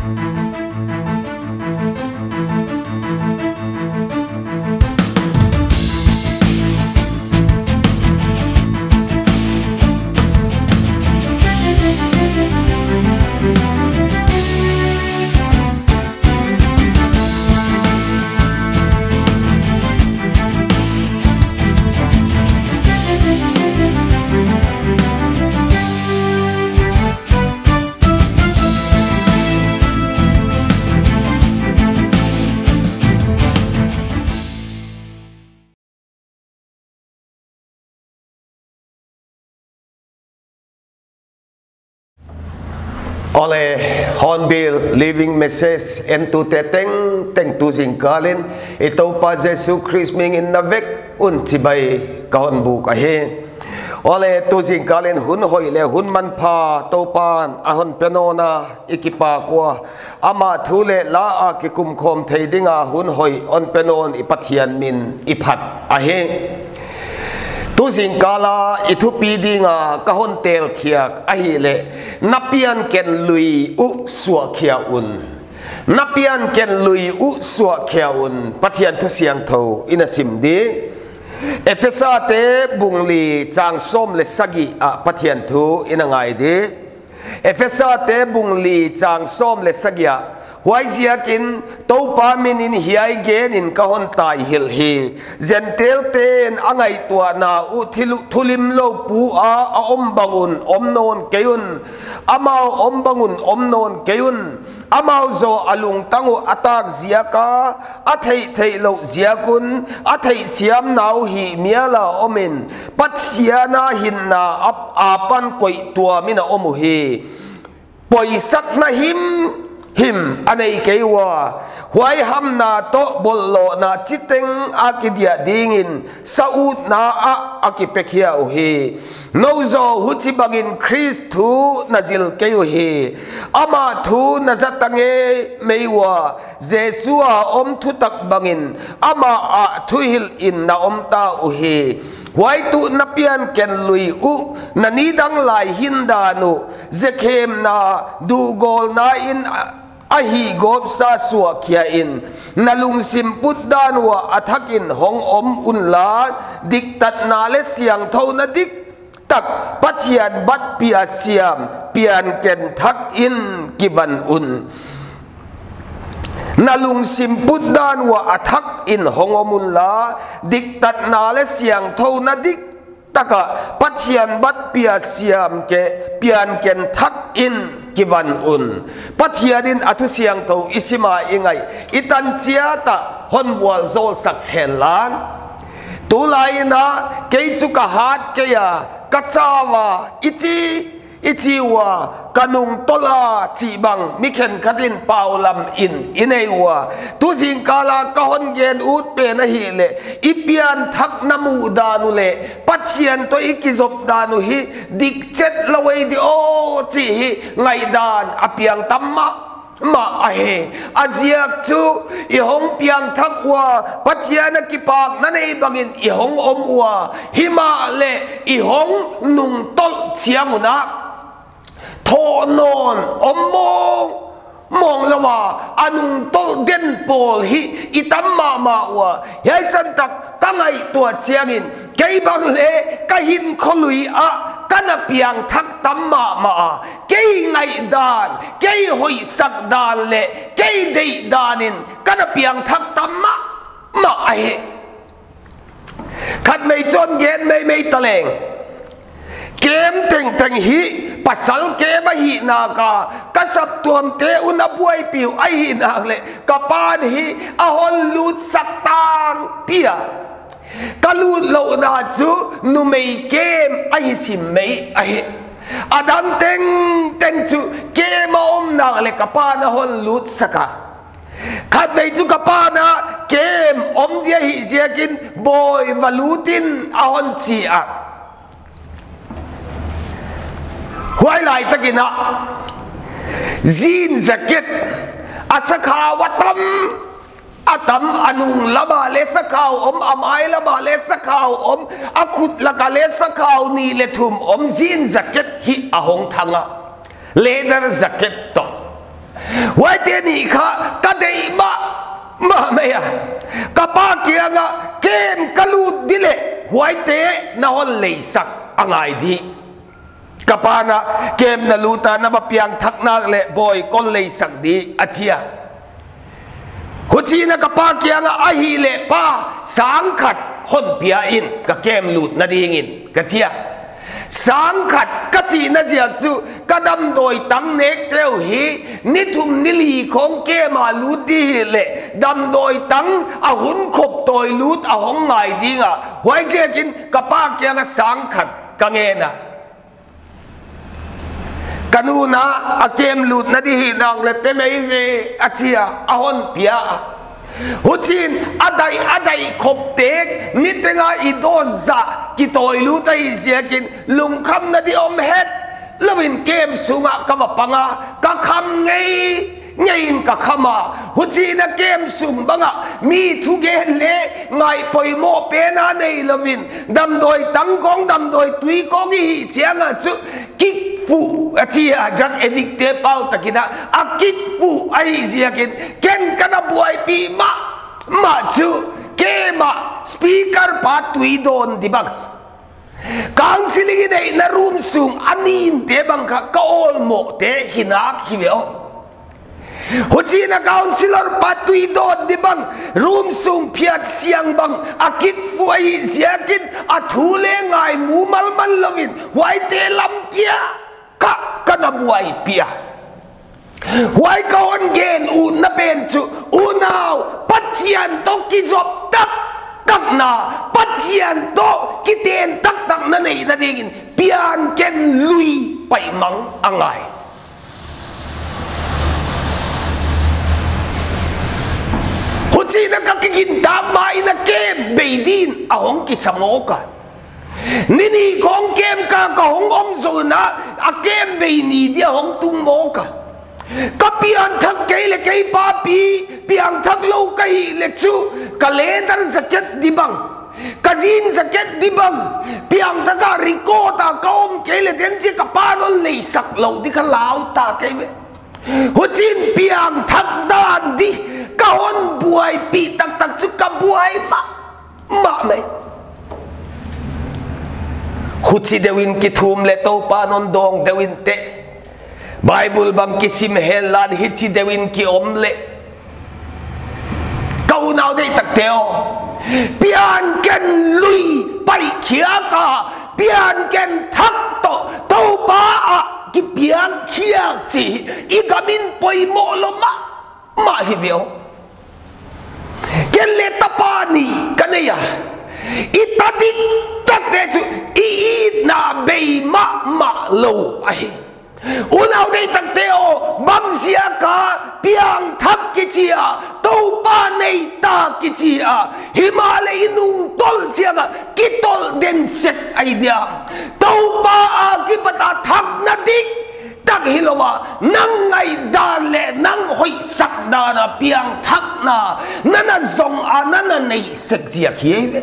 Ole Hornbill Living Message en tu te teng tu sing kalin ito pa Jesus Christ ming in navek un chibay kahon bu ka he ole tu sing kalin hun hoi le hun man pha to pan ahon penona ikipa kwa ama thule la a ki kum khom theidinga hun hoi on penon ipathian min iphat a he tu sing kala itu pidinga kahon tel khiak ahile napian ken lui u suwa khia un napian ken lui u suwa khia un pathian tu siang tho ina simdi efesa te bungli chang som le sagi a pathian thu ina ngai de efesa te bungli chang som le sagia huai ziakin to pa min in hiai gen in kahon tai hil hi zentel ten angai tua na u thulim lo pu a om bangun om non keun amao om bangun om non keun amao zo alung tangu atak ziaka athei thei lo ziakun athei siam nau hi miala omin pathiana hinna apan koi tua mina omu hi poisak na him anei kewa huai ham na to bollo na chiteng akidia dingin saud na akipekhia uhi nozo huchi bangin Christu nazil keuhi ama thu nazatange meiwa Jesua om thu tak bangin ama a thuhil in na omta uhi huai tu napian ken lui u nanidang lai hindanu zekhem na du gol na in ahi gop sa suwa kia in nalung simput dan wa athakin hong om unla diktat na le siang thau na dik tak pathian bat pia siam pian ken thak in kiban un nalung simput dan wa athak in hong om unla diktat na le siang thau na dik taka pathian bat pia siam ke pian ken thak in kivan un pathianin atu siang to isima ingai itan chiata honwal zol sak helan tulaina keichuka hat keya kachawa ichiwa kanung tola chibang mikhen kadin paulam ineiwa tu sing kala kahon gen ut pe na hi le ipian thak namu danu le pathian to ikizop danu hi dikchet lawei di o chi hi ngai dan apiang tamma ma ahe aziak chu ihong piang thakwa pathiana kipak nanei bangin ihong omwa hima le ihong nung tol chianguna thonon omong mong lawa anung tol den pol hi itamma ma wa yai san tak tangai tua chiangin kei bang le kahin kholui a kana piang thak tamma ma kei ngai dan kei hoi sak dan le kei dei danin kana piang thak tamma ma ai khat mei chon gen mei taleng kem teng hi pasal ke ba hi na ka kasap tuam te una buai piu ai hi na le kapan hi ahon lut saktang pia kalut lo na chu nu mei kem ai sim mei ai adang teng chu kem om na le kapan ahon lut saka khat nei chu kapana kem om dia hi ziakin boy valutin ahon chi a huai lai takina zin zaket asakhawatam atam anung laba le sakhaw om amai laba le sakhaw om akut laka le sakhaw ni le thum om zin zaket hi ahong thanga leather zaket to huai te ni kha ka dei ma me ya ka pa kia nga kem kalut dile huai te na hon lei sak angai di kapa na kem na luta na mapiang thak na le boy kon lei sak di achia huchi na kapa kia nga ahi le pa sang khat hon pia in ka kem lut na ding in ka chia sang khat ka chi na jia chu ka dam doi tang nek treu hi ni thum ni li khong ke ma lut di le dam doi tang a hun khop toi lut a hong ngai dinga huai je kin kapa kia nga sang khat ka nge na kanuna a kem lut na di hi nang le pe mei ve achia a hon pia huchin adai khop tek nitenga idoza ki toi lut ai ziakin lung kham na di om het lovin kem sunga ka panga ka kham ngei ka khama huchina kem sung banga mi thu ge le ngai poimo pe na nei lovin dam doi tang kong dam doi tui kong hi chianga chu ki fu achia jak edik te pau takina akik fu ai ziakin ken kana buai pi ma chu ke ma speaker pa tui don di bang counseling nei na room sung anin te bang ka ol mo te hinak himeo huchina counselor pa tui don di bang room sung phiat siang bang akik fu ai ziakin athule ngai mu mal lovin huai te lam kia kana buai pia huai kaon gen un na pen chu unau pachian to ki job tak na pachian to ki ten tak na nei na dingin pian ken lui pai mang angai huchi na ka kin da mai na kem beidin ahong ki samoka nini kong kem ka hong om zo na a kem be ni dia hong tung mo ka pian thak ke le ke pa pi piang thak lo kai le chu ka leather jacket di bang ka jean jacket di bang piang thak ka riko ta ka om ke le den chi ka pa no le sak lo di ka lau ta ke me huchin piang thak dan di ka hon buai pi tak chu ka buai ma me huchi dewin ki thum le to pa non dong dewin te Bible bang kisim helan hichi dewin ki omle kau nau dei tak teo pian ken lui pai khia ka pian ken thak to pa a ki pian khia chi i gamin poi mo lo ma hi veo ken le tapani kaneya itadik tak de chu i na be ma lo ai unau dei tak teo bang sia ka piang thak ki chia to pa nei ta ki chia himalay nung tol chia ka ki tol den set idea to pa a ki pata thak na dik tak hilowa nang ngai dan le nang hoi sak da na piang thak na nana zong anana nei sek chia khieve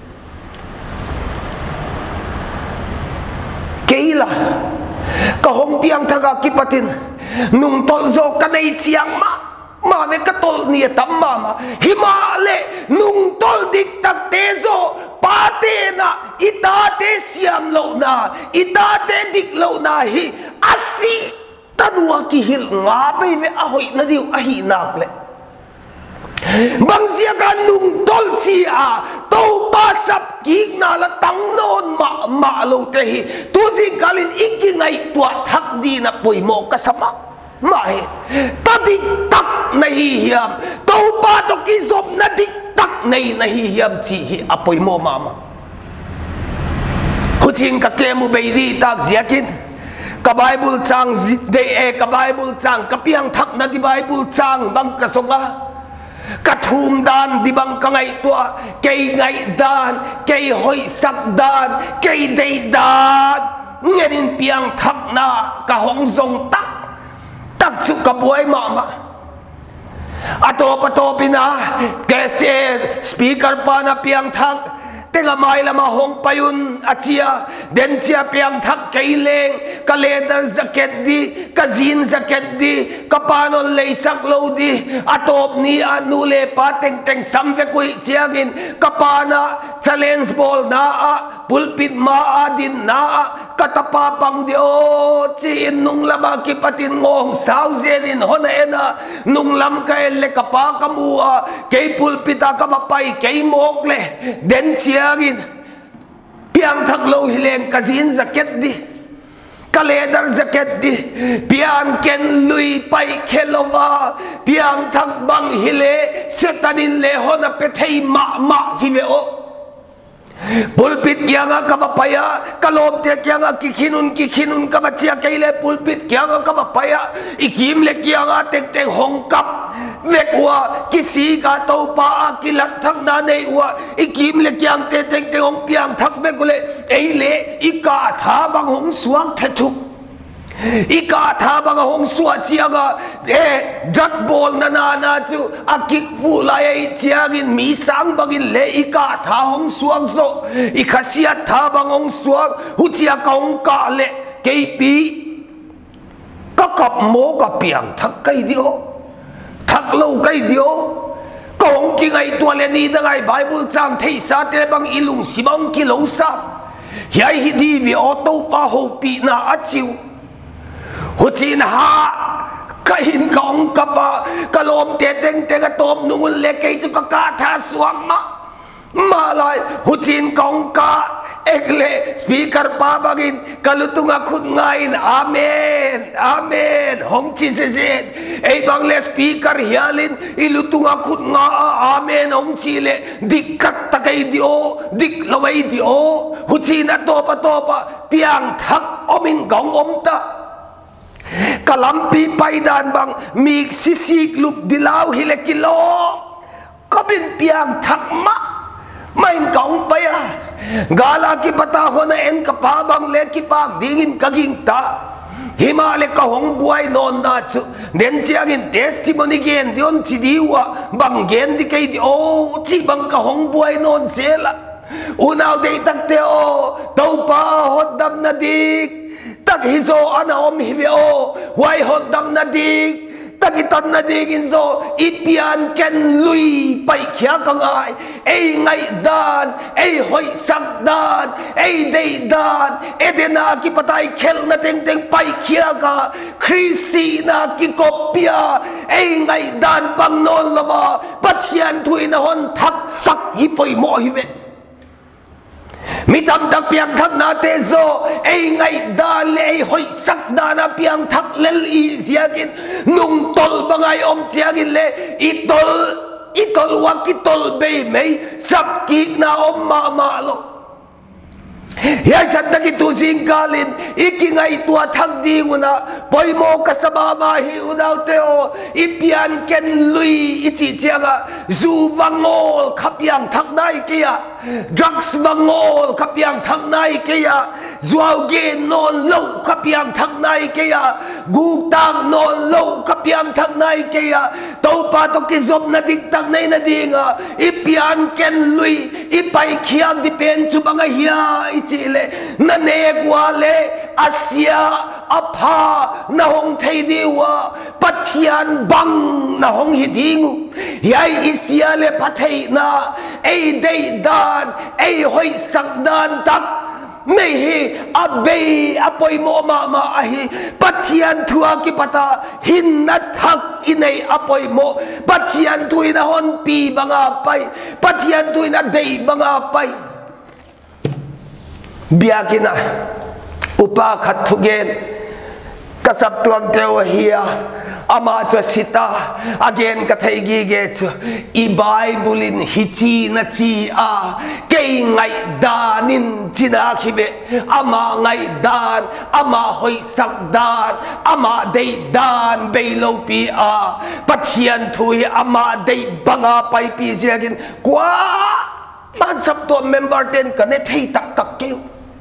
keila ka hong piang thaga kipatin nung tol zo ka nei chiang ma ve ka tol ni tam ma himale nung tol dik tak te zo pa te na ita te siam lo na ita te dik lo na hi asi tanwa ki hil nga be ve a hoi na diu a hi nak le bang sia ka nung tol chi a to pa sap ki na la tang non ma lo te hi tu sing kalin iki ngai tua thak di na poi mo ka sama mai ta dik tak nahi hiam to pa to ki zop na dik tak nei nahi hiam chi hi a poi mo mama huching ka kemu be di tak ziakin ka Bible chang de e ka Bible chang ka piang thak na di Bible chang bang ka songa ka thum dan di bang ka ngai tua kei ngai dan kei hoi sak dan kei dei dan ngerin piang thak na ka hong zong tak chu ka buai ma ato pina kese speaker pa na piang thak tenga mai lama hong payun achia den chia piang thak keileng ka leather jacket di ka jean jacket di ka panon leisak lo di atop ni anu le pa teng teng samve koi chiangin ka pana challenge ball na a pulpit ma adin na a katapa pang di o chi nung lama ki patin ngong sau zenin hona ena nung lam ka le ka pa kamu a ke pulpita ka mapai ke mok le den chiangin piang thak lo hileng ka jean jacket di ka leather jacket di piang ken lui pai khelova piang thak bang hile setanin le hona pe thei ma hive o pulpit kyanga kapapaya kalom te kyanga kikhinun kabachia kaile pulpit kyanga kapapaya ikim le kyanga tek tek hongkap vekwa kisi ka to pa kilat thak na nei wa ikim le kyang te tek tek hong piang thak be kule eile ika tha bang hong suak thethuk ika tha bang hong suwa chiaga drat bol na chu akik fu lai chiagin mi sang bangin le ika tha hong suang so ikasia tha bang hong suang hu chia kaung ka le kpi ka kap mo ka piang thak kai dio thak lo kai dio kong ki ngai tua le ni da ngai bible chang thei sa te bang ilung sibang ki lo sa yai hi di vi auto pa ho pi na achiu Hucin ha kain kaong kapa kalom teteng tega tom nungul lekei chu ka tha suang ma lai hucin kaong ka ekle speaker pa bagin kalutunga khut ngain amen amen hong chi se se ei bangle speaker hialin ilutunga khut nga amen hong chi le dikkat takai dio dik lawai dio hucin atopa piang thak oming kaong omta kalampi paidan bang mik sisik lup dilaw hile kilo kabin piang thakma main kaung paya gala ki pata hona en kapabang le ki pak dingin kaging ta himale ka hong buai non na chu den chiangin testimony gen dion chi diwa bang gen di kai di o chi bang ka hong buai non sela unaw de tak te o tau pa hot dam na dik tak hizo ana om hiveo wai hot dam na dik takitan na digin so ipian ken lui pai khia kangai ei ngai dan ei hoi sak dan ei dei dan edena ki patai khel na teng teng pai khia ka krisi na ki kopia ei ngai dan pang non lova pathian thui na hon thak sak hi poi mo hive mitam tak piang thak na te zo ei ngai da le hoi sak da na piang thak lel i siakin nung tol bangai om chiagin le itol wa kitol be mei sap ki na om ma lo ya sat ki tu sing kalin ikingai tua thak di una poimo kasaba ma hi unau te o ipian ken lui ichi chiaga zu wangol khapiang thak nai kia drugs wangol khapiang thak nai kia zuaw ge non lo khapiang thak nai kia gu tang non lo khapiang thak nai kia to pa to ki zop na dik tak nei na dinga ipian ken lui ipai khiang di pen chu banga hia chile na ne gwale asia apha na hong thei diwa pathian bang na hong hi dingu yai isia le pathei na ei dei dan ei hoi sak dan tak nei hi abe apoi mo ma ahi pathian thua ki pata hin na thak inei apoi mo pathian thui na hon pi banga pai pathian thui na dei banga pai biakina upa khathugen kasap tuam teo hia ama cho sita again kathai gi ge chu I bible in hichi na chi a kei ngai danin china khibe ama ngai dan ama hoi sak dan ama dei dan beilo pi a pathian thui ama dei banga pai pi siagin kwa man sap to member ten kane thei tak tak keu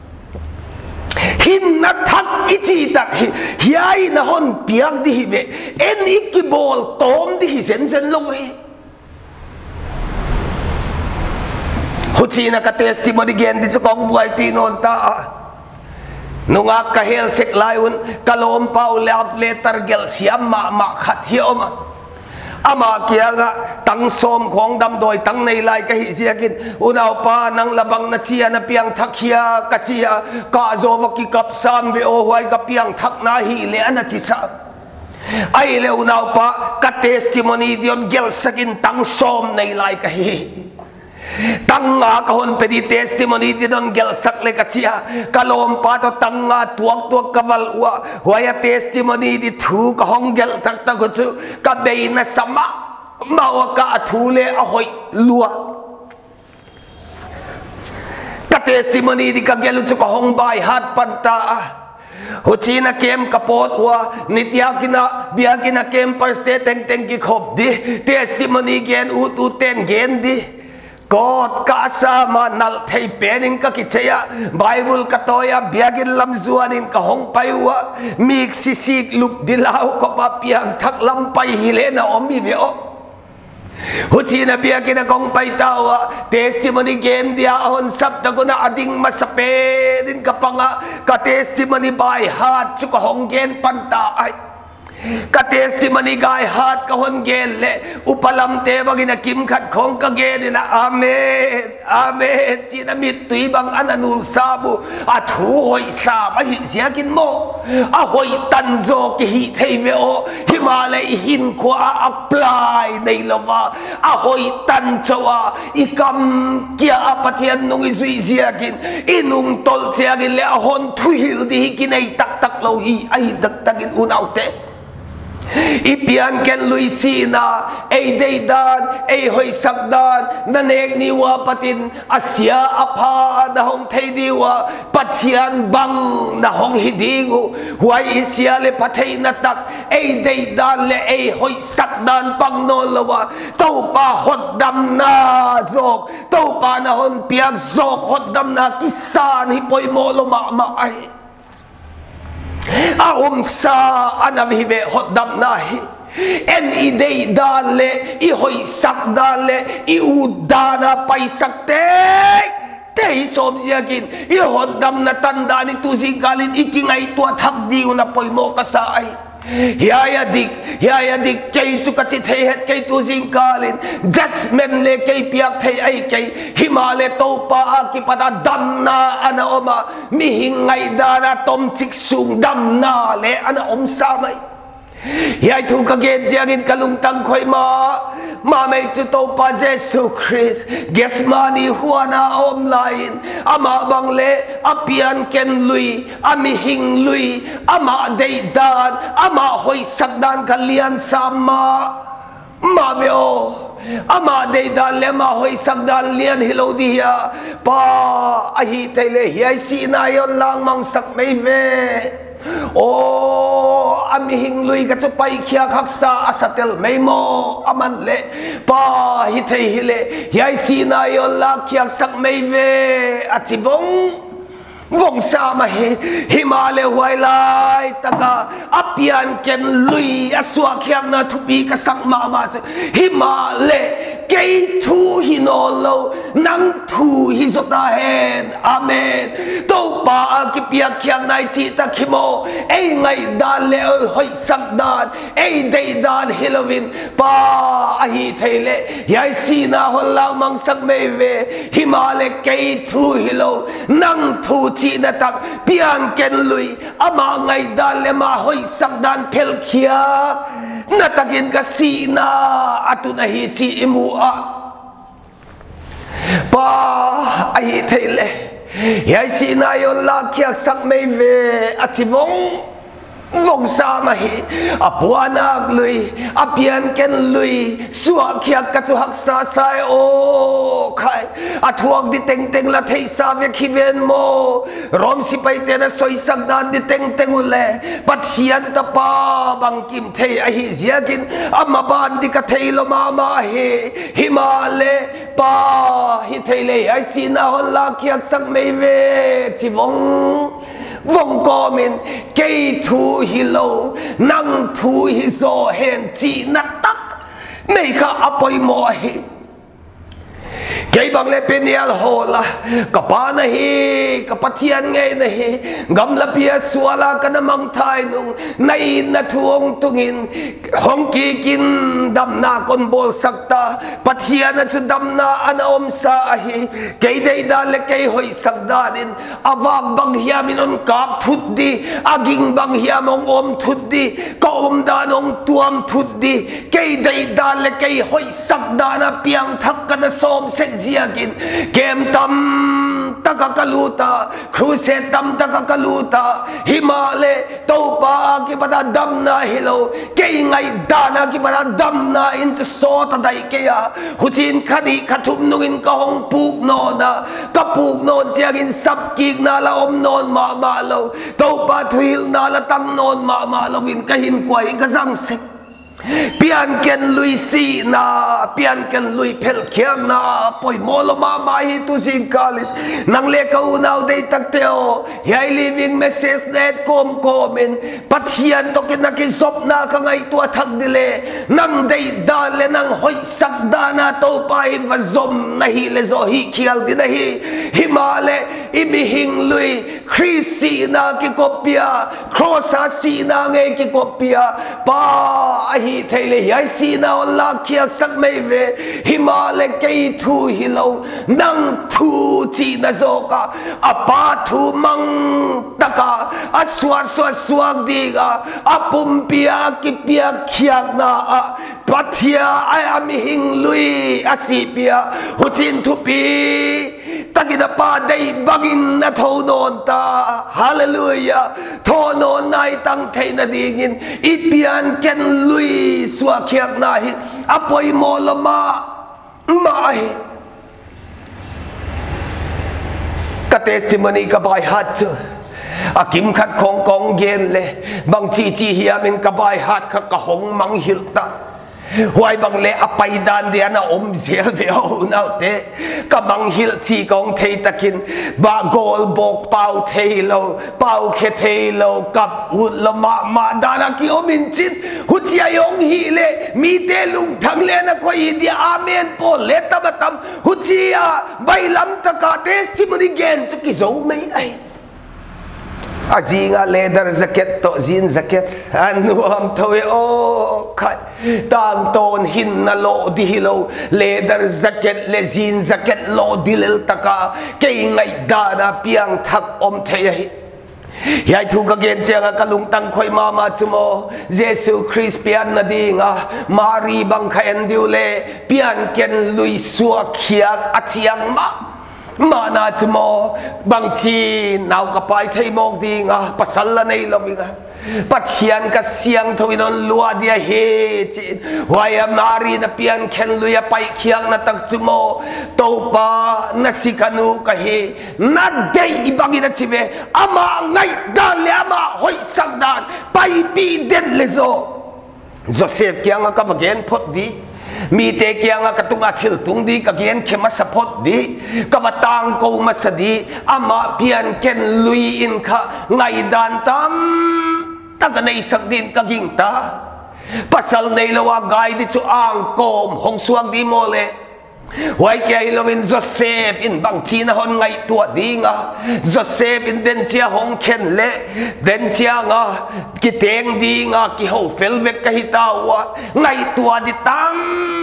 hin na thak ichi tak hiai na hon piak di hive en ikibol tom di sen sen lo he Huchina ka testimony gen di kong buhay pinonta nunga kahel sek layun kalom pau love letter gel siam ma khat hioma ama kia nga tang som khong dam doi tang nei lai ka hi ziakin unaw pa nang labang na chia na piang thakia ka chia ka zo ki kap sam be o huai ka piang thak na hi le ana chi sa ai le unaw pa ka testimony dion gel sakin tang som nei lai ka hi tanga kahon pedi testimony di don gel sakle kachia kalom pa to tanga tuak kaval wa hoya testimony di thu kahong gel tak ta gochu ka beina sama mawa ka thule a hoi lua ka testimony di ka gelu chu kahong bai hat panta Huchina kem kapot wa nitya kina biya kina kem per ste teng ki khop di testimony gen ten gen di God kasama nal thei pening ka kichaya Bible katoya biagin lamzuanin ka hong paiwa mik sisik lup dilaw ko papiang thak lampay hile na omi veo Huchina biagin akong paitawa testimony gen dia ahon sabta ko na ading masape din ka panga ka testimony by heart chu ka hong gen panta ay ka testimony gai hat ka hon gel le upalam te bagina kim khat khong ka gen na amen china mit tui bang ananul sabu athu hoi sa ma hi siakin mo a hoi tan zo ki hi thei ve o himalay hin ko apply nei lova a hoi tan chowa ikam kia apathian nung izui siakin inung tol siakin le a hon thuil di kinai tak lo hi ai dak takin unaw te Ipian ken Luisina ay daydan ay hoy sakdan nanek niwa patin asya apa na hong thay diwa patian bang na hong hidingo huay isya le patay natak ay daydan le ay hoy sakdan pang nolowa tau pa hodam na zok tau pa na hon piag zok hodam na kisan hipoy molo maay aum sa anamhibe hodam nahi en idei dale i hoi sak dale i udana pai sakte tei som siakin i hodam na tanda ni tusing kalin ikingai tua thakdi una poi mo kasai hiaya dik kay chu kachit thei het kay tusing kalin judgment le kay piak thei ai kay himale to pa ki pada damna ana oma mihingai dana tom chik sung damna le ana om samai hiay thu ka gen jangin kalungtang khoi ma mai chu to pa Jesus Christ ges mani huana online ama bangle apian ken lui ami hing lui ama deidan ama hoi sakdan kalian sama ma beo ama deidan le ma hoi sakdan lian hilo dia pa ahi tele hiay sinayon lang mang sak mai ve oh ami hinglui ka chupai khia khaksa asatel meimo aman le pa hi thei hile hiai sina yo la khia sak meive achibong vong sa ma hi himale huai lai taka apian ken lui aswa khiam na thupi ka sak ma himale kei thu hinolo nang thu hi zota hen amen to pa ki pia khiam nai chi ta khimo ei ngai dan le hoi sak dan ei dei dan Halloween pa ahi theile yai sina holang mang sak meive himale kei thu hilo nang thu chi na tak pian ken lui ama ngai dan le ma hoi sak dan phel khia na takin ka sina atuna hi chi imu a pa ai theile yai sina yo la khia sak meive achivong vong sa mahi apuanak lui apian ken lui suwa khiak ka chu hak sa sai o khai athuak di teng la thei sa ve khiven mo rom si pai te na soi sak dan di teng ule pathian ta pa bang kim thei a hi ziakin amma ban di ka thei lo ma he himale pa hi thei le ai sina hon la khiak sak mei ve chi vong komin kei thu hi lo nang thu hi zo hen chi na tak nei kha apoi mo hi cái bằng lệ penial hola kapa na hi kapathian ngay na hi gam la pia suala kana mang thai nung nai na thuong tungin hong ki kin dam na kon bol sakta pathian na chu dam na ana om sa hi cái dei da le cái hoi sakda din awak bang hiam inon kap thut di aging bang hiam ong om thut di ka om da nong tuam thut di cái dei da le cái hoi sakda na piang thak kana som sek ziakin kem tam takakaluta cruise tam takakaluta himale topa ki bada dam na hilo kei ngai dana ki bada dam na in so ta dai ke ya huchin khani khathum nungin ka hong puk no na ka puk non chiangin sap ki na la om non ma ma lo topa thuil na la tang non ma ma lo in ka hin kwai ka jang sek pian ken lui si na pian ken lui phel khiang na poi molo ma mai tu sing kalit nang le ka unau dei tak teo hi living message net kom komen pathian to ken na ki sop na ka ngai tua thak dile nang dei dal le nang hoi sak dana to pai va zom na hi le zo hi khial di na hi himale imi hing lui krisi na ki kopia crossa si na nge ki kopia pa hi thele hi si na on la khiak sak mai ve himale kei thu hilo nang thu chi na zo ka apa thu mang taka aswa swak diga apum pia ki pia khiak na pathia ai am hing lui asipia huchin thu pi takina pa dei bagin na thonon ta hallelujah thonon nai tang theina dingin ipian ken lui swa khiak na hi apoi molama mai ka testimony ka bai hat akim khat khong kong gen le bang chi chi hiamin ka bai hat kha ka hong mang hilta hoài bằng lẽ apai dan dia na om zel ve o nau te ka bang hil chi kong thei takin ba gol bok pau thei lo pau khe thei lo kap ut la ma dana ki omin chin hu chia yong hi le mi te lung thang le na ko i dia amen po le tabatam hu chia bai lam ta ka testimony gen chu ki zo mai ai azinga leather jacket to jean jacket anu am thoe o khat tang ton hin na lo di hilo leather jacket le jean jacket lo dilel taka ke ngai dana piang thak om thei hi yai thu ka gen changa kalung tang khoi mama chumo jesu christ pian na dinga mari bang khaen diule pian ken lui suak khiak achiang ma mana chumo bang chi nau ka pai thei mok dinga pasal la nei lominga pathian ka siang thoinon lua dia he chin waya mari na pian khen luya pai khiang na tak chumo topa na sikanu ka he na dei bangina chive ama ngai dan le ama hoi sakdan pai pi den lezo joseph kyang ka bagen phot di mi te kyang ka tunga thil tung di ka gen khema support di ka batang ko masadi ama pian ken lui in kha ngai dan tam tak nei sak din ka ging ta pasal nei lawa gai di chu ang kom hong suang di mole wai kya lovin joseph in bang china hon ngai tua dinga joseph in den chia hong khen le den chia nga ki teng dinga ki ho fel vek ka hitawa ngai tua di tam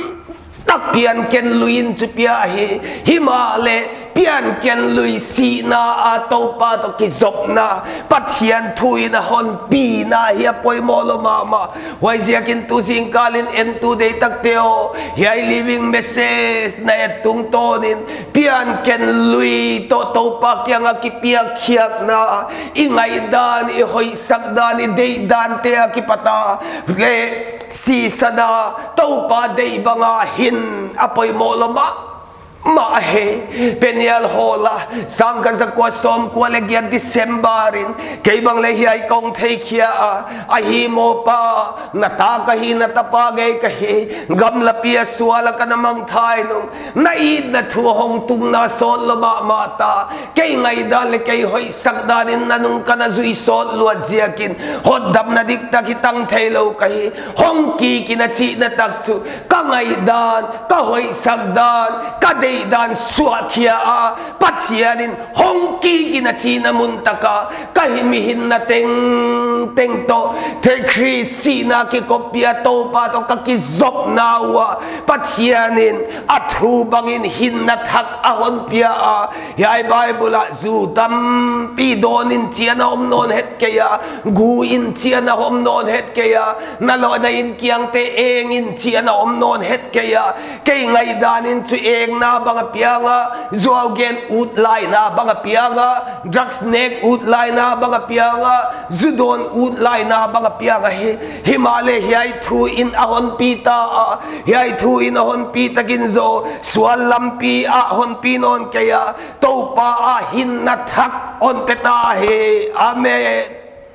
tak pian ken luin chu pia hi himale pian ken lui si na atopa to ki zop na pathian thui na hon pi na hi poi molo mama wai zia kin tu sing kalin en tu dei tak teo hi living message na etung tonin pian ken lui to topa kyanga ki pia khiak na ingai dan i hoi sak dan i dei dan te ki pata le si sana topa dei banga hin apoi molo ma ma he penial hola sangka zakwa som kwa legya Decemberin kay bang le hi kong thei khia a hi mo pa nata ka hi nata pa gay ka hi gam la pia suala ka namang thai nung naid na thu hong tung na sol lo ma mata kay ngai dal kay hoi sakdanin nanung ka na zui sol luat ziakin hot dam na dik ta kitang thailo ka hi hong ki kinachi na takchu ka ngai dan ka hoi sakdan ka dei dan suakia a pathianin hongki ginachina muntaka kahimihin na teng to te krisina ki kopia to pa to kakizop nawa pathianin athu bangin hinnathak ahon pia a yai bible a zudam pidonin chiana omnon het kaya gu in chiana omnon het kaya nalo na in kiang te eng in chiana omnon het kaya kay ngai danin chu eng na banga pianga zogen ut lai na banga pianga drugs neck ut lai na banga pianga zudon ut lai na banga pianga himale hiai thu in ahon pita hiai thu in ahon pita ginzo swalampi ahon pinon kaya to pa a hin na thak on peta he amen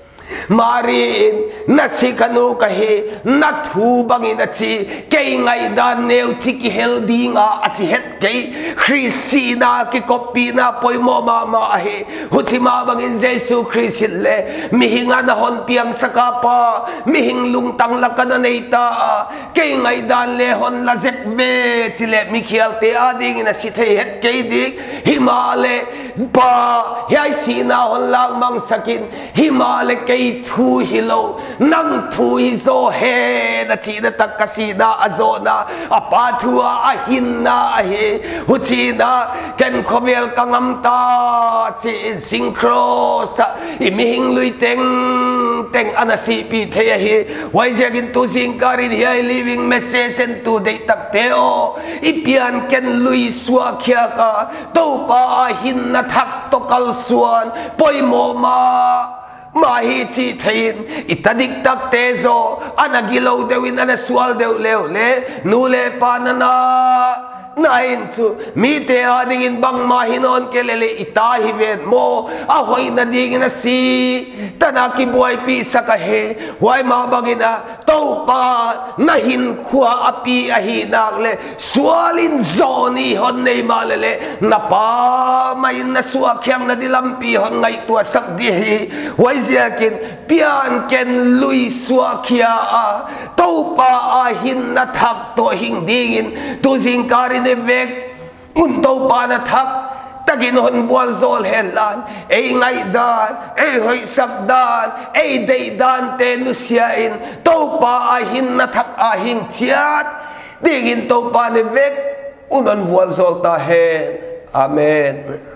marin nasikanu kahe nathu bangin achi kay ngai dan neu chiki healthy nga achi het kay Christina ki kopina poi mo mama ahe hutima bangin Jesus Christ le mihinga na hon piang sakapa mihing lungtang lakana neita kay ngai dan le hon lazek ve chile mikhial te ading na sithe het kay dik himale pa yai sina hon lang mang sakin himale kay thu hilo nang thu hizo he na chi na takasida azona apa thua ahinna he huchina ken khovel kangamta chi synchros imihing lui teng anasi pi the hi wai jagin tu singkarin hi living message and to dei takteo ipian ken lui swa khia ka to pa ahinna thak to kalsuan poimo ma mahi chi thain itadik tak tezo anagilo dewin anaswal dew leo le nule panana nain tu mite adingin bang mahinon kelele itahiven mo ahoy na dingin na si tanaki buhay pisa kahe huay mabagina to pa nahin kwa api ahinak le swalin zoni hon ne malele napa mayin na suakyang na dilampi hon ngay tua sakdihi huay siyakin pian ken lui suakya a to pa ahin na thak to hingdingin tu singkarin evek unto pa na thak tagin hon wal zol helan ay ngay dan ay hoy sakdan ay day dan tenusyain to pa ahin na thak ahing tiat dingin to pa ni vek unon wal zol tahen amen.